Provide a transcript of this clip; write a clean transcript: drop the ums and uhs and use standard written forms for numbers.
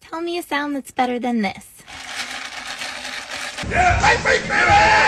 Tell me a sound that's better than this. Yeah, I think